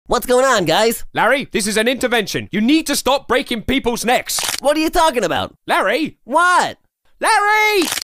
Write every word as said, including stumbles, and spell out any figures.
What's going on, guys? Larry, this is an intervention. You need to stop breaking people's necks. What are you talking about? Larry! What? Larry!